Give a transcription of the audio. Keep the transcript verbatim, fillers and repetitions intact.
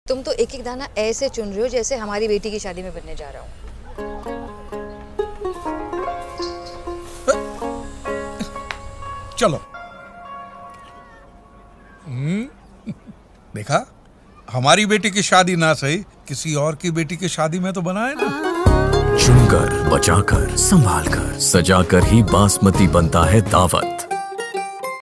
तुम तो एक एक दाना ऐसे चुन रहे हो जैसे हमारी बेटी की शादी में बनने जा रहा हूँ। चलो। हम्म, देखा, हमारी बेटी की शादी ना सही, किसी और की बेटी की शादी में तो बनाए ना। चुनकर, बचाकर, संभाल कर, सजाकर ही बासमती बनता है दावत।